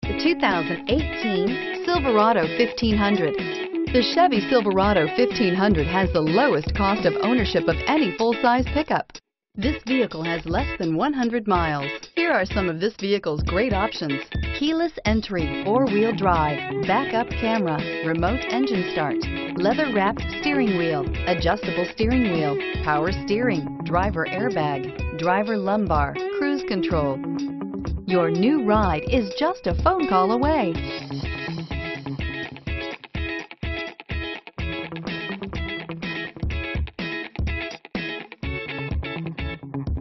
The 2018 Silverado 1500. The Chevy Silverado 1500 has the lowest cost of ownership of any full-size pickup. This vehicle has less than 100 miles. Here are some of this vehicle's great options: keyless entry, four-wheel drive, backup camera, remote engine start, leather-wrapped steering wheel, adjustable steering wheel, power steering, driver airbag, driver lumbar, cruise control. Your new ride is just a phone call away.